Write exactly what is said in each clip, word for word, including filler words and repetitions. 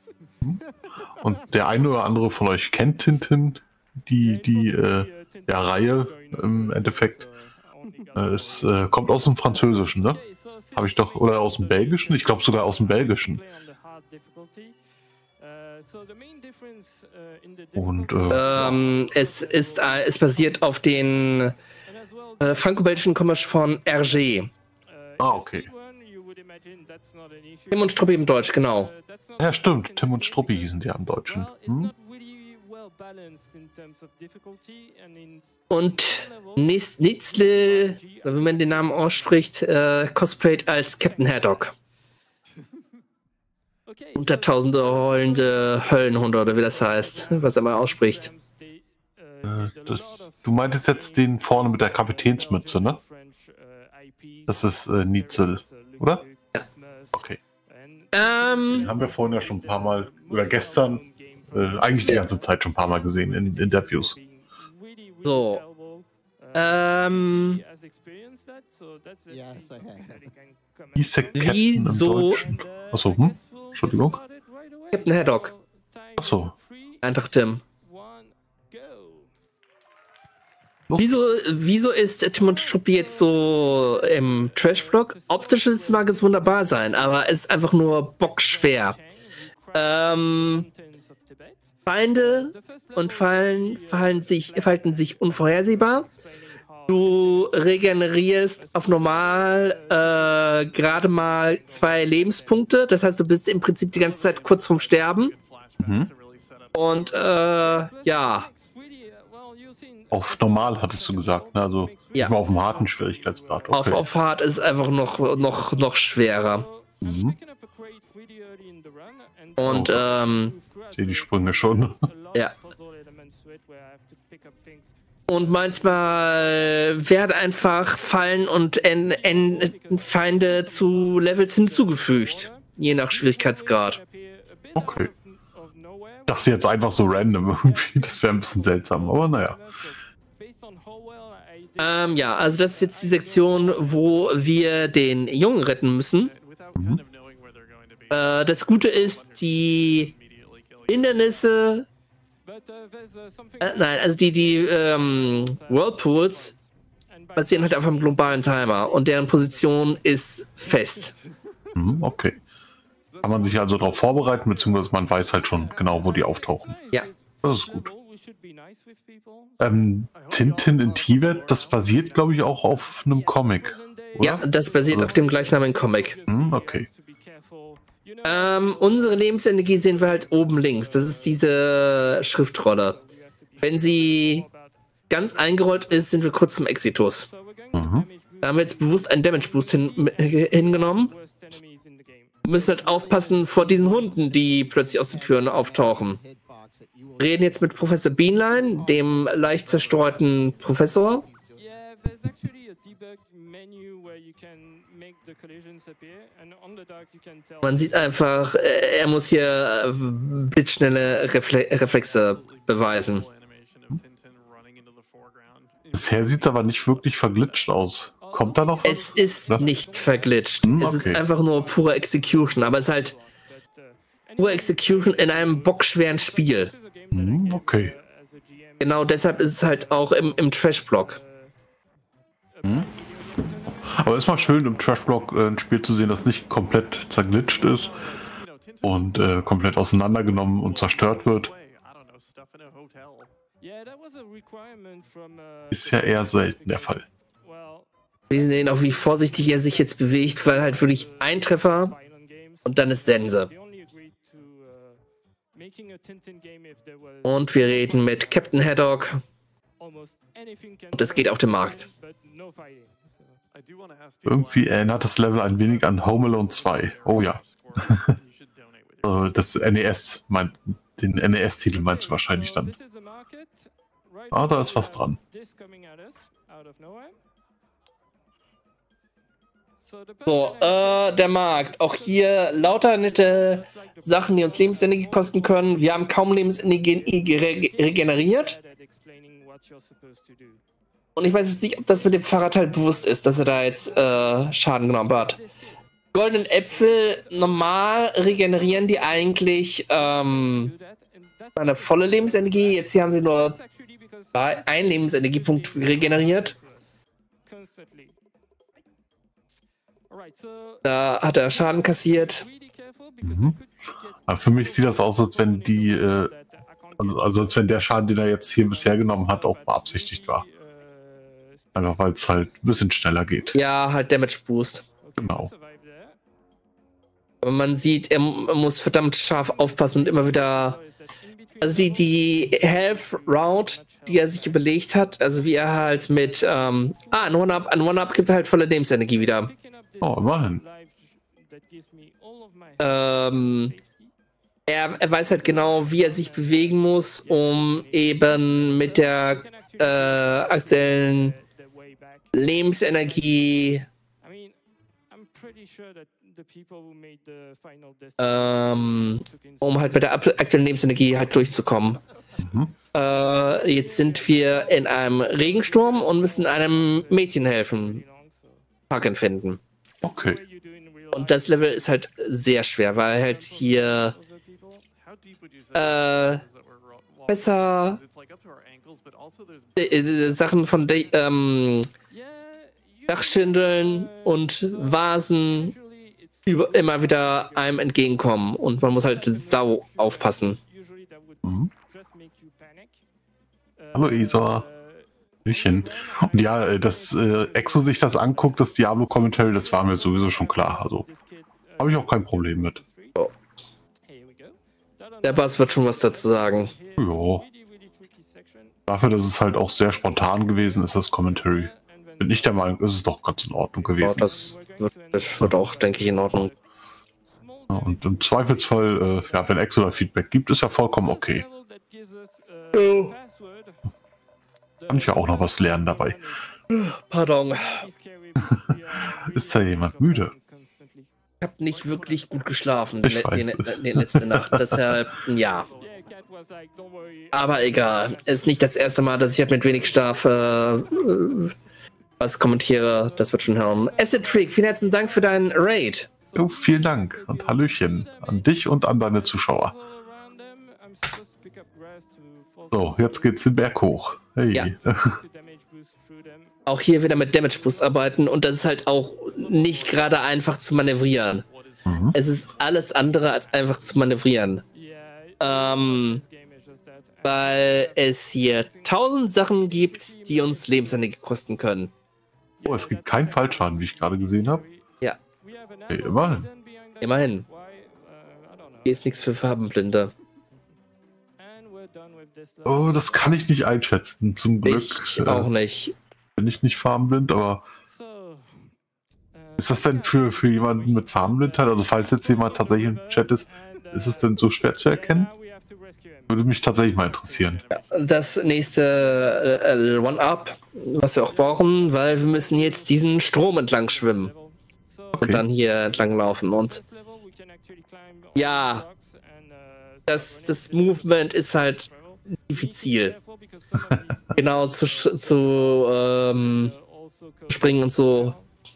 Und der eine oder andere von euch kennt Tintin, die, die äh, ja, Reihe im Endeffekt. Äh, es äh, kommt aus dem Französischen, ne? Habe ich doch, oder aus dem Belgischen? Ich glaube sogar aus dem Belgischen. Und äh, ähm, es ist, äh, es basiert auf den äh, franco-belgischen Comics von Hergé. Ah, okay. Tim und Struppi im Deutsch, genau. Ja, stimmt. Tim und Struppi hießen die am Deutschen. Hm? Und Nitzle, wie man den Namen ausspricht, äh, cosplayt als Captain Haddock. Unter tausende heulende Höllenhunde oder wie das heißt, was er mal ausspricht. Äh, das, du meintest jetzt den vorne mit der Kapitänsmütze, ne? Das ist äh, Nitzel, oder? Ja. Okay. Ähm, Den haben wir vorhin ja schon ein paar Mal, oder gestern, äh, eigentlich die ganze Zeit schon ein paar Mal gesehen in Interviews. So. Ähm. Hieß der Wieso? Achso, hm? Entschuldigung. Captain Haddock. Achso. Einfach Tim. Wieso, wieso ist Tim und Struppi jetzt so im Trash-Block? Optisch mag es wunderbar sein, aber es ist einfach nur bockschwer. Ähm, Feinde und Fallen verhalten sich, verhalten sich unvorhersehbar. Du regenerierst auf normal äh, gerade mal zwei Lebenspunkte. Das heißt, du bist im Prinzip die ganze Zeit kurz vorm Sterben. Mhm. Und äh, ja. Auf normal hattest du gesagt, ne? Also ja. Nicht mal auf dem harten Schwierigkeitsgrad. Okay. Auf, auf hart ist es einfach noch, noch, noch schwerer. Mhm. Und oh, ähm, ich sehe die Sprünge schon. Ja. Und manchmal werden einfach Fallen und en, en, Feinde zu Levels hinzugefügt. Je nach Schwierigkeitsgrad. Okay. Ich dachte jetzt einfach so random irgendwie. Das wäre ein bisschen seltsam, aber naja. Ähm, ja, also das ist jetzt die Sektion, wo wir den Jungen retten müssen. Mhm. Äh, das Gute ist, die Hindernisse Äh, nein, also die, die ähm, Whirlpools basieren halt auf einem globalen Timer und deren Position ist fest. Mhm, okay. Kann man sich also darauf vorbereiten, beziehungsweise man weiß halt schon genau, wo die auftauchen. Ja. Das ist gut. Ähm, Tintin in Tibet, das basiert, glaube ich, auch auf einem Comic, oder? Ja, das basiert also auf dem gleichnamigen Comic. Mhm, okay. Ähm, unsere Lebensenergie sehen wir halt oben links. Das ist diese Schriftrolle. Wenn sie ganz eingerollt ist, sind wir kurz zum Exitus. Mhm. Da haben wir jetzt bewusst einen Damage Boost hin, hingenommen. Wir müssen halt aufpassen vor diesen Hunden, die plötzlich aus den Türen auftauchen. Wir reden jetzt mit Professor Beanline, dem leicht zerstreuten Professor. Man sieht einfach, er muss hier blitzschnelle Refle Reflexe beweisen. Bisher sieht es aber nicht wirklich verglitscht aus. Kommt da noch was? Es ist ja? nicht verglitscht. Hm, okay. Es ist einfach nur pure Execution, aber es ist halt pure Execution in einem bockschweren Spiel. Hm, okay. Genau deshalb ist es halt auch im, im Trash-Block. Hm. Aber ist mal schön, im Trash-Block äh, ein Spiel zu sehen, das nicht komplett zerglitscht ist und äh, komplett auseinandergenommen und zerstört wird. Ist ja eher selten der Fall. Wir sehen auch, wie vorsichtig er sich jetzt bewegt, weil halt wirklich ein Treffer und dann ist Sense. Und wir reden mit Captain Haddock. Und es geht auf den Markt. Irgendwie erinnert das Level ein wenig an Home Alone zwei. Oh ja. Das N E S, meint, den N E S-Titel meinst du wahrscheinlich dann. Ah, da ist was dran. So, äh, der Markt. Auch hier lauter nette Sachen, die uns Lebensenergie kosten können. Wir haben kaum Lebensenergie regeneriert. Und ich weiß jetzt nicht, ob das mit dem Fahrrad halt bewusst ist, dass er da jetzt äh, Schaden genommen hat. goldenen Äpfel, normal regenerieren die eigentlich ähm, eine volle Lebensenergie. Jetzt hier haben sie nur ein Lebensenergiepunkt regeneriert. Da hat er Schaden kassiert. Mhm. Aber für mich sieht das aus, als wenn die, äh, also, also als wenn der Schaden, den er jetzt hier bisher genommen hat, auch beabsichtigt war. Einfach weil es halt ein bisschen schneller geht. Ja, halt Damage Boost. Genau. Aber man sieht, er muss verdammt scharf aufpassen und immer wieder. Also die, die Health Route, die er sich überlegt hat, also wie er halt mit ähm, ah, ein One-Up, ein One-Up gibt er halt volle Lebensenergie wieder. Oh, immerhin. Ähm, er, er weiß halt genau, wie er sich bewegen muss, um eben mit der äh, aktuellen Lebensenergie ähm, um halt mit der aktuellen Lebensenergie halt durchzukommen. Mhm. Äh, jetzt sind wir in einem Regensturm und müssen einem Mädchen helfen. Haken finden. Okay. Und das Level ist halt sehr schwer, weil halt hier äh, besser äh, Sachen von ähm, Dachschindeln und Vasen über, immer wieder einem entgegenkommen und man muss halt sau aufpassen. Mhm. Hallo Isa. Hallöchen. Und ja, dass äh, Exo sich das anguckt, das Diablo-Commentary, das war mir sowieso schon klar. Also habe ich auch kein Problem mit. Oh. Der Bass wird schon was dazu sagen. Ja. Dafür, dass es halt auch sehr spontan gewesen ist, das Commentary. Bin ich der Meinung, ist es doch ganz in Ordnung gewesen. Ja, das, wird, das wird auch, denke ich, in Ordnung. Ja, und im Zweifelsfall, äh, ja, wenn Exo da Feedback gibt, ist ja vollkommen okay. Oh. Kann ich ja auch noch was lernen dabei. Pardon. Ist da jemand müde? Ich habe nicht wirklich gut geschlafen Ich die, weiß. die, die letzte Nacht. Deshalb, ja. Aber egal. Es ist nicht das erste Mal, dass ich halt mit wenig Schlaf äh, was kommentiere. Das wird schon hören. Acid Freak, vielen herzlichen Dank für deinen Raid. Jo, vielen Dank und Hallöchen an dich und an deine Zuschauer. So, jetzt geht's den Berg hoch. Hey. Ja. Auch hier wieder mit Damage Boost arbeiten und das ist halt auch nicht gerade einfach zu manövrieren. Mhm. Es ist alles andere als einfach zu manövrieren. Ähm, weil es hier tausend Sachen gibt, die uns Lebensenergie kosten können. Oh, es gibt keinen Fallschaden, wie ich gerade gesehen habe. Ja. Hey, immerhin. Immerhin. Hier ist nichts für Farbenblinde. Oh, das kann ich nicht einschätzen. Zum Glück Ich auch nicht. bin ich nicht farbenblind, aber ist das denn für, für jemanden mit Farbenblindheit, also falls jetzt jemand tatsächlich im Chat ist, ist es denn so schwer zu erkennen? Würde mich tatsächlich mal interessieren. Das nächste äh, One-Up, was wir auch brauchen, weil wir müssen jetzt diesen Strom entlang schwimmen. Okay. Und dann hier entlang laufen. Und ja, das, das Movement ist halt diffizil. Genau zu, zu ähm, springen und so.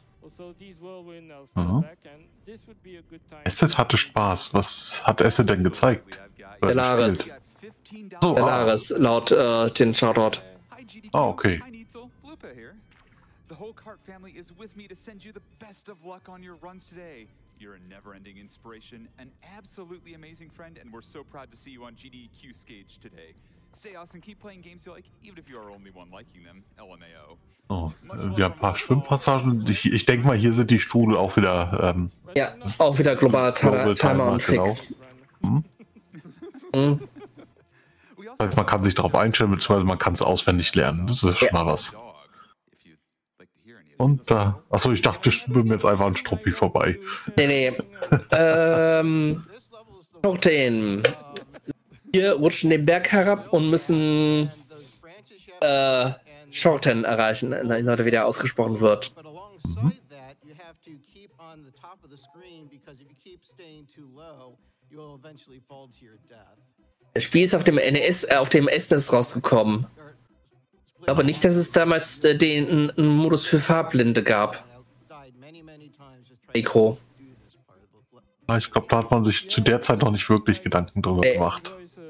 Mhm. Acid hatte Spaß. Was hat Acid denn gezeigt? Bellaris. So, Bellaris, laut äh, den Shoutout. Ah, okay. The whole Cart family is with me to send you the best of luck on your runs today. You're a never-ending inspiration, an absolutely amazing friend, and we're so proud to see you on G D Q Stage today. Stay awesome, keep playing games you like, even if you are only one liking them. L M A O. Oh, äh, wir haben ein paar Schwimmpassagen. Ich, ich denke mal, hier sind die Strudel auch wieder. Ähm, Ja, auch wieder globaler Global Timer und Timer, Fix. Hm? Mhm. Das heißt, man kann sich darauf einstellen, beziehungsweise man kann es auswendig lernen. Das ist schon mal was. Und da. Äh, achso, ich dachte, wir schwimmen jetzt einfach an Struppi vorbei. Nee, nee. ähm. Shorten. Wir rutschen den Berg herab und müssen äh, Shorten erreichen, oder wie der ausgesprochen wird. Mhm. Das Spiel ist auf dem N E S, äh, auf dem S N E S rausgekommen. Ich glaube nicht, dass es damals äh, den einen Modus für Farblinde gab. Mikro. Ah, ich glaube, da hat man sich zu der Zeit noch nicht wirklich Gedanken drüber Nee. gemacht.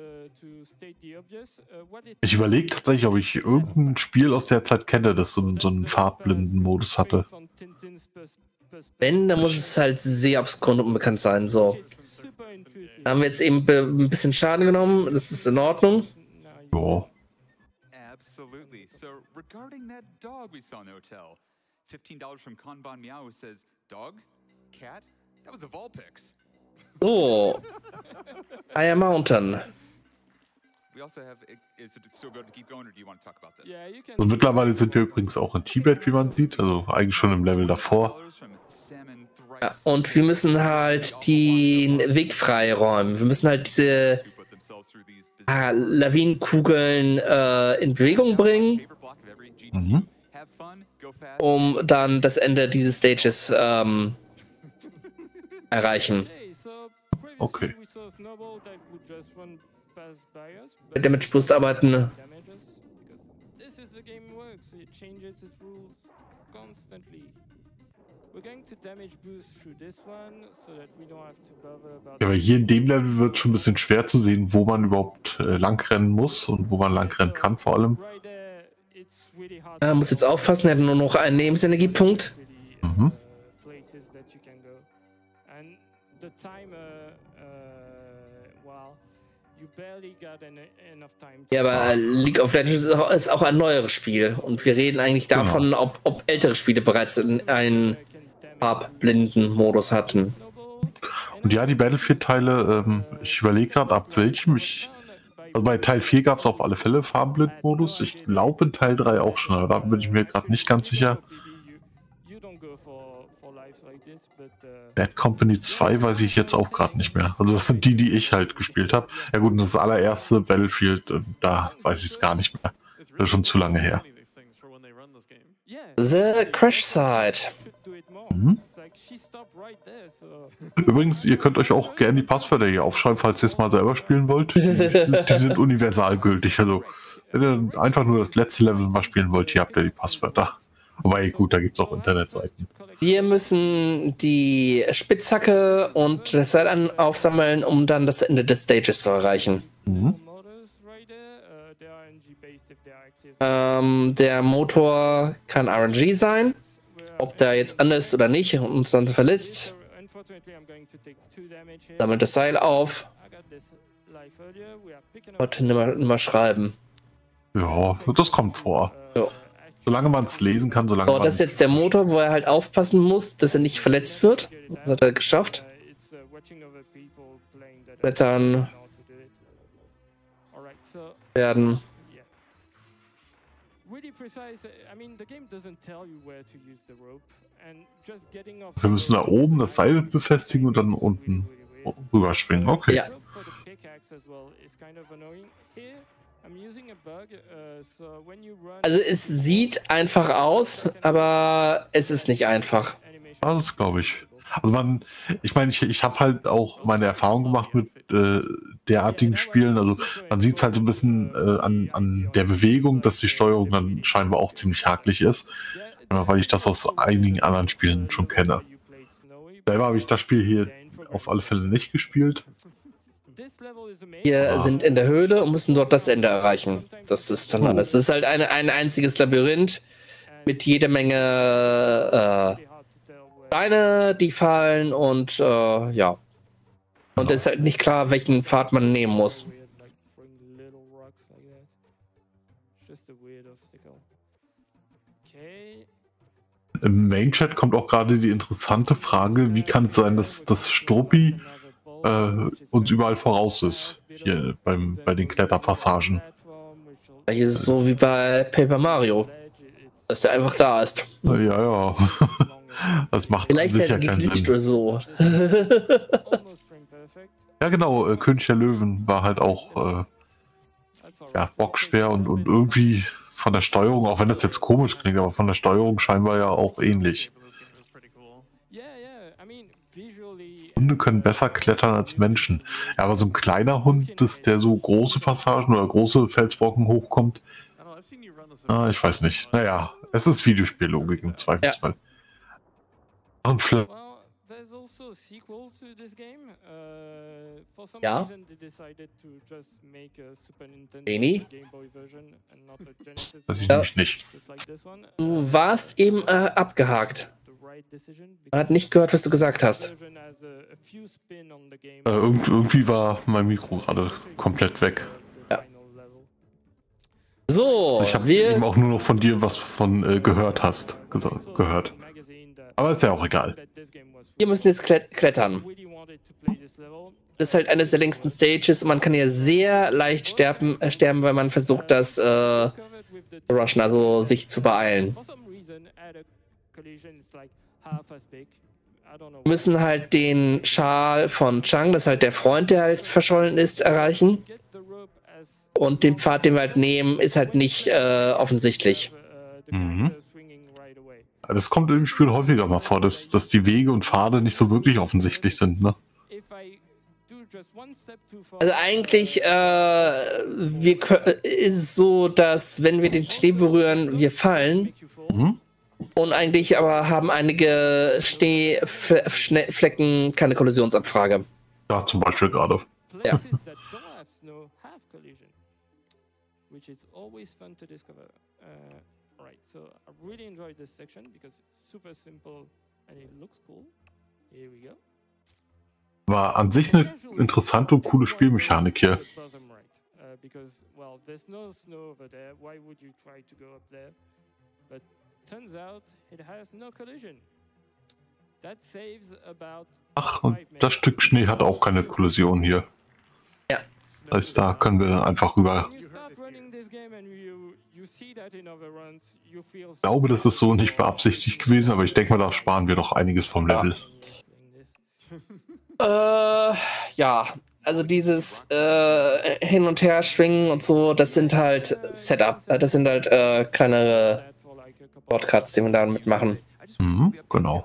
Ich überlege tatsächlich, ob ich irgendein Spiel aus der Zeit kenne, das so, einen- so einen farbblinden Modus hatte. Wenn, dann muss es halt sehr obskur und unbekannt sein. So. Da haben wir jetzt eben be- ein bisschen Schaden genommen. Das ist in Ordnung. Ja. Absolutely. So, regarding that dog we saw in the hotel, fifteen dollars from Kanban Meow says, dog? Cat? That was a Vulpix. So. Fire Mountain. We also have, is it still good to keep going, or do you want to talk about this? Also mittlerweile sind wir übrigens auch in Tibet, wie man sieht. Also eigentlich schon im Level davor. Ja, und wir müssen halt den Weg freiräumen. Wir müssen halt diese ah, Lawinenkugeln äh, in Bewegung bringen, Mhm. um dann das Ende dieses Stages ähm, erreichen. Okay. Mit Damage Boost arbeiten. Ja, aber hier in dem Level wird schon ein bisschen schwer zu sehen, wo man überhaupt äh, langrennen muss und wo man langrennen kann vor allem. Er muss jetzt aufpassen, er hat nur noch einen Lebensenergiepunkt. Mhm. Ja, aber League of Legends ist auch, ist auch ein neueres Spiel. Und wir reden eigentlich davon, Genau. ob, ob ältere Spiele bereits einen farbblinden Modus hatten. Und ja, die Battlefield-Teile, ähm, ich überlege gerade, ab welchem. Ich, also bei Teil vier gab es auf alle Fälle Farbenblind-Modus. Ich glaube in Teil drei auch schon, aber da bin ich mir gerade nicht ganz sicher. Bad Company zwei weiß ich jetzt auch gerade nicht mehr. Also das sind die, die ich halt gespielt habe. Ja gut, und das allererste Battlefield, äh, da weiß ich es gar nicht mehr. Das ist schon zu lange her. The Crash Side. Mhm. Übrigens, ihr könnt euch auch gerne die Passwörter hier aufschreiben, falls ihr es mal selber spielen wollt. Die, die sind universal gültig. Also, wenn ihr einfach nur das letzte Level mal spielen wollt, hier habt ihr die Passwörter. Wobei, gut, da gibt es auch Internetseiten. Wir müssen die Spitzhacke und das Seil an aufsammeln, um dann das Ende des Stages zu erreichen. Mhm. Ähm, der Motor kann R N G sein. Ob der jetzt an ist oder nicht und uns dann verletzt. Sammelt das Seil auf. Warte, nimm mal, nimm mal schreiben. Ja, das kommt vor. So. Solange man es lesen kann, solange So, man... das ist jetzt der Motor, wo er halt aufpassen muss, dass er nicht verletzt wird. Das hat er geschafft. Blättern werden. Wir müssen da oben das Seil befestigen und dann unten rüberschwingen. Okay. Ja. Also es sieht einfach aus, aber es ist nicht einfach. Ja, das glaube ich. Also man, ich meine, ich, ich habe halt auch meine Erfahrung gemacht mit äh, derartigen Spielen. Also man sieht es halt so ein bisschen äh, an, an der Bewegung, dass die Steuerung dann scheinbar auch ziemlich hakelig ist. Äh, weil ich das aus einigen anderen Spielen schon kenne. Selber habe ich das Spiel hier auf alle Fälle nicht gespielt. Wir Ah. sind in der Höhle und müssen dort das Ende erreichen. Das ist dann Oh. alles. Es ist halt eine, ein einziges Labyrinth mit jeder Menge äh, Steine, die fallen und äh, ja. Und es ist halt nicht klar, welchen Pfad man nehmen muss. Im Main-Chat kommt auch gerade die interessante Frage, wie kann es sein, dass das Struppi äh, uns überall voraus ist, hier beim, bei den Kletterpassagen. Hier ist es so wie bei Paper Mario, dass der einfach da ist. Ja, ja. Das macht Vielleicht sicher halt keinen geglitscht Sinn. oder so. Ja, genau, äh, König der Löwen war halt auch äh, ja, bockschwer und, und irgendwie von der Steuerung, auch wenn das jetzt komisch klingt, aber von der Steuerung scheinbar ja auch ähnlich. Hunde können besser klettern als Menschen. Ja, aber so ein kleiner Hund, das, der so große Passagen oder große Felsbrocken hochkommt, ah, ich weiß nicht. Naja, es ist Videospiellogik im Zweifelsfall. Und vielleicht Ja. Benny? Das ich Ja. nämlich nicht. Du warst eben äh, abgehakt. Man hat nicht gehört, was du gesagt hast. Äh, irgend, irgendwie war mein Mikro gerade komplett weg. Ja. So, Ich habe eben wir... auch nur noch von dir was von äh, gehört hast gesagt, gehört. Aber ist ja auch egal. Wir müssen jetzt klet klettern. Das ist halt eines der längsten Stages. Man kann hier sehr leicht sterben, äh, sterben, weil man versucht, das äh, rushen, also sich zu beeilen. Wir müssen halt den Schal von Chang, das ist halt der Freund, der halt verschollen ist, erreichen. Und den Pfad, den wir halt nehmen, ist halt nicht äh, offensichtlich. Mhm. Das kommt im Spiel häufiger mal vor, dass, dass die Wege und Pfade nicht so wirklich offensichtlich sind, ne? Also eigentlich äh, wir, ist es so, dass wenn wir den Schnee berühren, wir fallen. Mhm. Und eigentlich aber haben einige Schneeflecken keine Kollisionsabfrage. Ja, zum Beispiel gerade. Ja. Which is always fun to discover. Uh, right, so I really enjoyed this section because it's super simple and it looks cool. Here we go. War an sich eine interessante und coole Spielmechanik hier. Uh, because, well, there's no snow over there. Why would you try to go up there? But turns out it has no collision. That saves about Ach, und das Stück Schnee hat auch keine Kollision hier. Ja. Das heißt, da können wir dann einfach rüber. Ich glaube, das ist so nicht beabsichtigt gewesen, aber ich denke mal, da sparen wir doch einiges vom Level. Äh, ja, also dieses äh, Hin- und Her schwingen und so, das sind halt Setup, das sind halt äh, kleinere Shortcuts, die wir damit machen. Mhm, genau.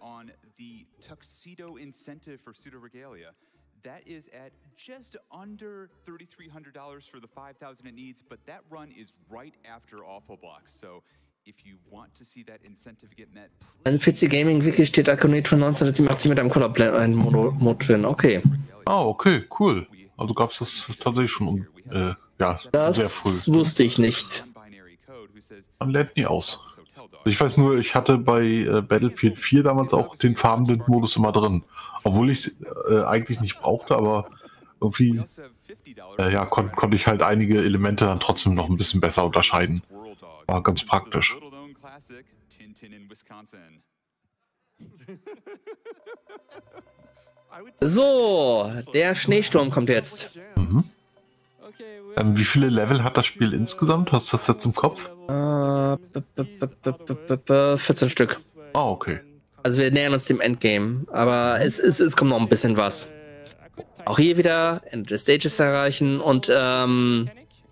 That is at just under thirty-three hundred dollars for the five thousand it needs, but that run is right after Awful Blocks. So if you want to see that incentive get met, Ein P C Gaming Wiki steht Akonit von neunzehnhundertsiebenundachtzig mit einem Colorblind-Mod drin. Okay. Ah, okay, cool. Also gab es das tatsächlich schon, äh, ja, Das sehr früh. wusste ich nicht. Man lernt nie aus. Ich weiß nur, ich hatte bei äh, Battlefield vier damals auch den Farbenblind-Modus immer drin. Obwohl ich es äh, eigentlich nicht brauchte, aber irgendwie äh, ja, kon konnte ich halt einige Elemente dann trotzdem noch ein bisschen besser unterscheiden. War ganz praktisch. So, der Schneesturm kommt jetzt. Mhm. Ähm, wie viele Level hat das Spiel insgesamt? Hast du das jetzt im Kopf? Äh, vierzehn Stück. Ah, okay. Also wir nähern uns dem Endgame, aber es, es, es kommt noch ein bisschen was. Auch hier wieder Ende des Stages erreichen und ähm,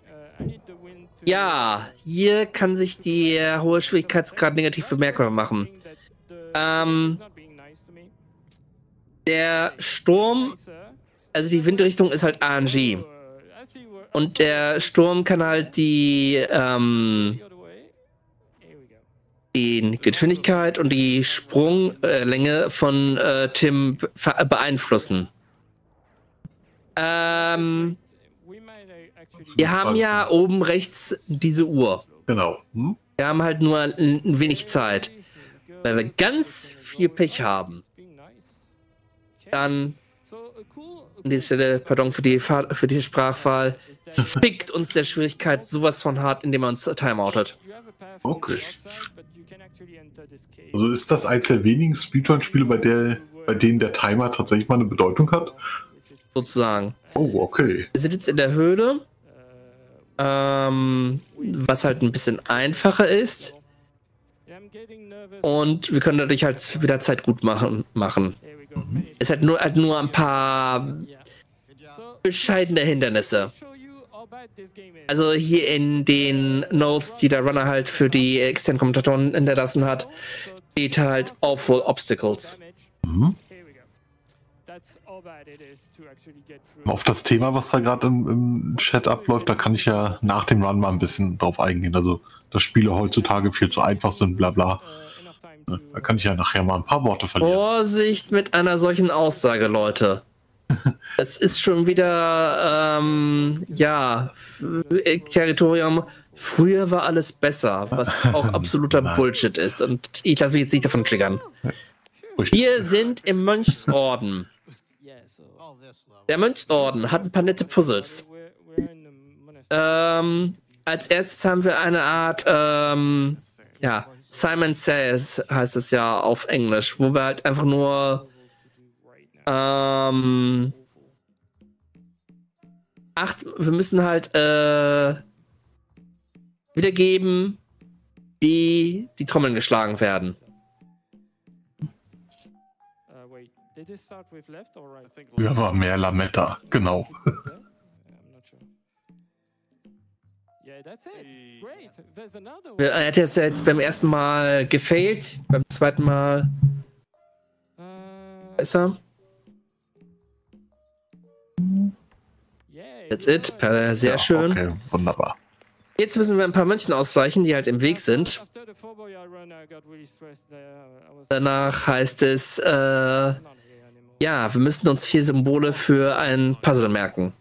ja, hier kann sich der hohe Schwierigkeitsgrad negativ bemerkbar machen. Ähm, der Sturm, also die Windrichtung ist halt R N G. Und der Sturm kann halt die, ähm, die Geschwindigkeit und die Sprunglänge von äh, Tim beeinflussen. Ähm, wir haben ja oben rechts diese Uhr. Genau. Hm? Wir haben halt nur ein wenig Zeit. Weil wir ganz viel Pech haben. Dann, an dieser Stelle, pardon für die, für die Sprachwahl, fickt uns der Schwierigkeit sowas von hart, indem er uns timeoutet. Okay. Also ist das eins der wenigen Speedrun-Spiele, bei, der, bei denen der Timer tatsächlich mal eine Bedeutung hat? Sozusagen. Oh, okay. Wir sind jetzt in der Höhle, ähm, was halt ein bisschen einfacher ist. Und wir können dadurch halt wieder Zeit gut machen. machen. Mhm. Es hat nur, halt nur ein paar bescheidene Hindernisse. Also hier in den Notes, die der Runner halt für die externen Kommentatoren hinterlassen hat, steht halt Awful Obstacles. Mhm. Auf das Thema, was da gerade im, im Chat abläuft, da kann ich ja nach dem Run mal ein bisschen drauf eingehen. Also, dass Spiele heutzutage viel zu einfach sind, bla bla. Da kann ich ja nachher mal ein paar Worte verlieren. Vorsicht mit einer solchen Aussage, Leute. Es ist schon wieder, ähm, ja, Territorium. Früher war alles besser, was auch absoluter Bullshit ist. Und ich lasse mich jetzt nicht davon triggern. Wir sind im Mönchsorden. Der Mönchsorden hat ein paar nette Puzzles. Ähm, als erstes haben wir eine Art, ähm, ja, Simon Says heißt es ja auf Englisch, wo wir halt einfach nur ähm, acht, wir müssen halt äh, wiedergeben, wie die Trommeln geschlagen werden. Ja, war mehr Lametta, genau. Er hat jetzt, jetzt beim ersten Mal gefailt, beim zweiten Mal besser. That's it, sehr Ja, schön. Okay, wunderbar. Jetzt müssen wir ein paar Mönchen ausweichen, die halt im Weg sind. Danach heißt es, äh, ja, wir müssen uns vier Symbole für ein Puzzle merken.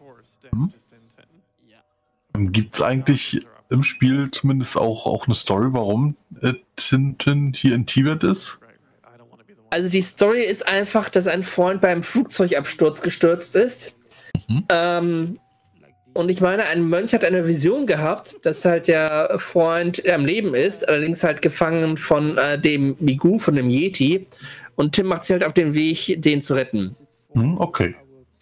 Hm? Gibt es eigentlich im Spiel zumindest auch, auch eine Story, warum äh, Tintin hier in Tibet ist? Also die Story ist einfach, dass ein Freund beim Flugzeugabsturz gestürzt ist. Mhm. Ähm, und ich meine, ein Mönch hat eine Vision gehabt, dass halt der Freund am Leben ist, allerdings halt gefangen von äh, dem Migu, von dem Yeti. Und Tim macht sich halt auf den Weg, den zu retten. Hm, okay.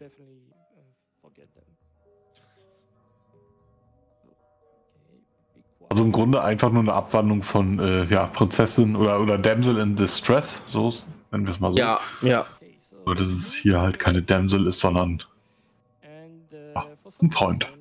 Also im Grunde einfach nur eine Abwandlung von äh, ja, Prinzessin oder, oder Damsel in Distress, so nennen wir es mal so. Ja, ja. Nur dass es hier halt keine Damsel ist, sondern ja, ein Freund.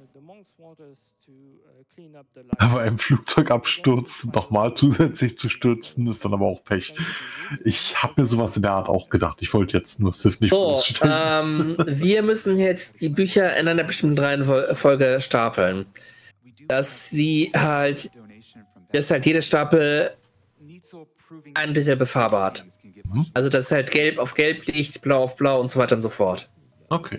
Aber im Flugzeugabsturz nochmal zusätzlich zu stürzen, ist dann aber auch Pech. Ich habe mir sowas in der Art auch gedacht. Ich wollte jetzt nur Sif nicht so, ähm, wir müssen jetzt die Bücher in einer bestimmten Reihenfolge stapeln. Dass sie halt, dass halt jeder Stapel eine dieselbe Farbe hat. Mhm. Also dass halt gelb auf gelb liegt, blau auf blau und so weiter und so fort. Okay.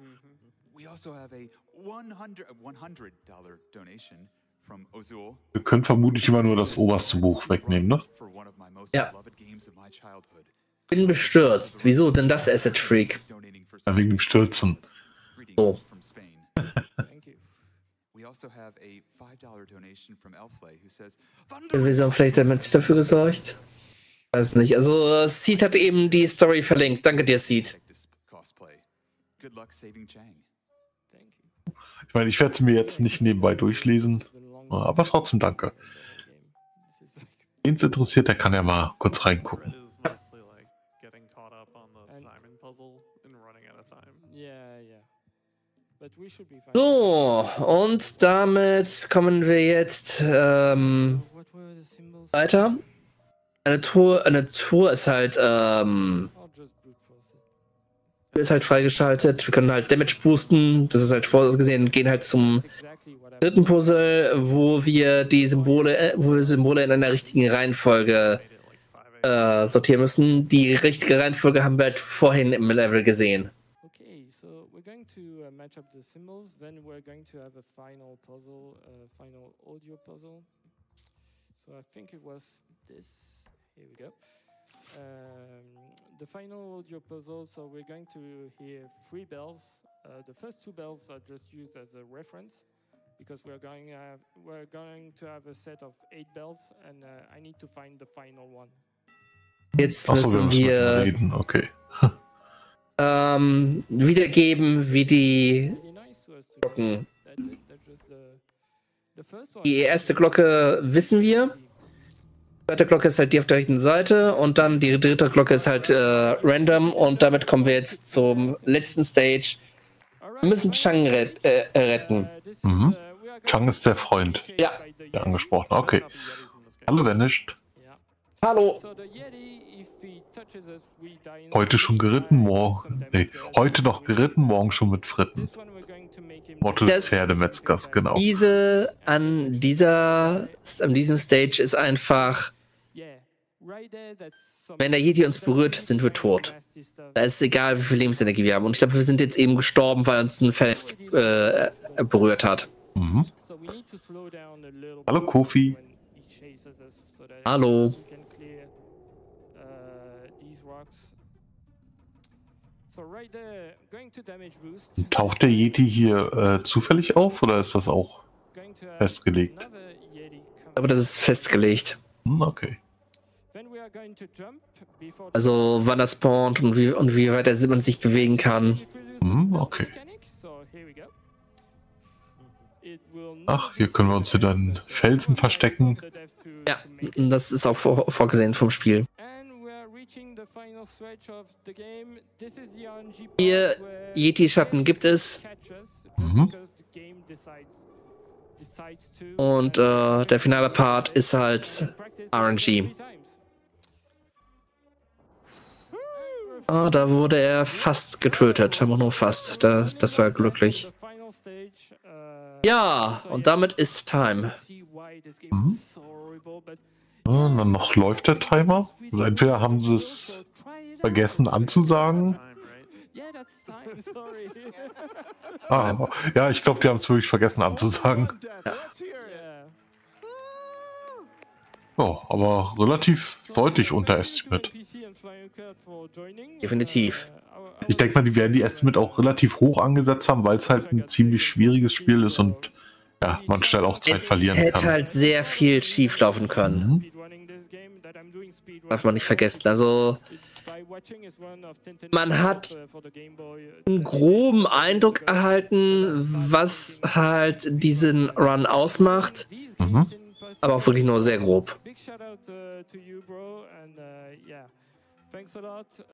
Wir können vermutlich immer nur das oberste Buch wegnehmen, ne? Ja. Bin bestürzt. Wieso denn das, Asset Freak? Ja, wegen dem Stürzen. So. Wieso haben vielleicht der Mensch dafür gesorgt? Weiß nicht. Also Seed hat eben die Story verlinkt. Danke dir, Seed. Ich meine, ich werde es mir jetzt nicht nebenbei durchlesen, aber trotzdem danke. Wen es interessiert, der kann ja mal kurz reingucken. So, und damit kommen wir jetzt ähm, weiter. Eine Tour, eine Tour ist halt ähm, ist halt freigeschaltet. Wir können halt Damage boosten. Das ist halt vorgesehen. Gehen halt zum dritten Puzzle, wo wir die Symbole, wo wir Symbole in einer richtigen Reihenfolge äh, sortieren müssen. Die richtige Reihenfolge haben wir halt vorhin im Level gesehen. Okay, so we're going to uh, match up the symbols. Then we're going to have a final puzzle, uh, final audio puzzle. So I think it was this. Here we go. Um, the final audio puzzle, so we're going to hear three bells. Uh, the first two bells are just used as a reference because we're going, uh, we're going to have a set of eight bells and uh, I need to find the final one. Jetzt Ach so, müssen wir wir reden, okay. ähm, wiedergeben, wie die Glocken. Die erste Glocke wissen wir. Die zweite Glocke ist halt die auf der rechten Seite und dann die dritte Glocke ist halt äh, random und damit kommen wir jetzt zum letzten Stage. Wir müssen Chang ret äh, retten. Mhm. Chang ist der Freund. Ja. Der angesprochen. Okay. Hallo, wer nicht? Hallo. Heute schon geritten, morgen. Nee, heute noch geritten, morgen schon mit Fritten. Motto des Pferdemetzgers, genau. Diese an dieser an diesem Stage ist einfach Wenn der Yeti uns berührt, sind wir tot. Da ist es egal, wie viel Lebensenergie wir haben. Und ich glaube, wir sind jetzt eben gestorben, weil uns ein Fels äh, berührt hat. Mhm. Hallo Kofi. Hallo. Taucht der Yeti hier äh, zufällig auf oder ist das auch festgelegt? Aber das ist festgelegt. Hm, okay. Also wann er spawnt und wie, und wie weit er man sich bewegen kann. Hm, okay. Ach, hier können wir uns hinter den Felsen verstecken. Ja, das ist auch vor, vorgesehen vom Spiel. Vier Yeti-Schatten gibt es. Mhm. Und äh, der finale Part ist halt R N G. Ah, da wurde er fast getötet, aber nur fast. Das, das war glücklich. Ja, und damit ist Time. Mhm. Ja, dann noch läuft der Timer. Also entweder haben sie es vergessen anzusagen. Ah, ja, ich glaube, die haben es wirklich vergessen anzusagen. Ja. Oh, aber relativ deutlich unter Estimate. Definitiv. Ich denke mal, die werden die Estimate auch relativ hoch angesetzt haben, weil es halt ein ziemlich schwieriges Spiel ist und ja, man schnell auch Zeit Es verlieren hätte kann. halt sehr viel schief laufen können. Mhm. Darf man nicht vergessen. Also, man hat einen groben Eindruck erhalten, was halt diesen Run ausmacht. Mhm. Aber auch wirklich nur sehr grob.